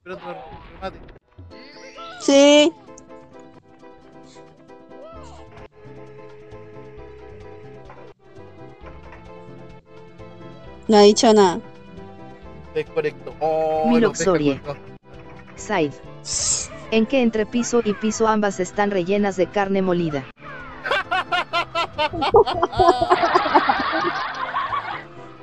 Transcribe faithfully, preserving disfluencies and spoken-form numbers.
esperando el remate. Sí. No ha dicho nada. Es correcto. Oh, Milo los deja Xorie. colgados. Said. ¿En qué entre piso y piso ambas están rellenas de carne molida?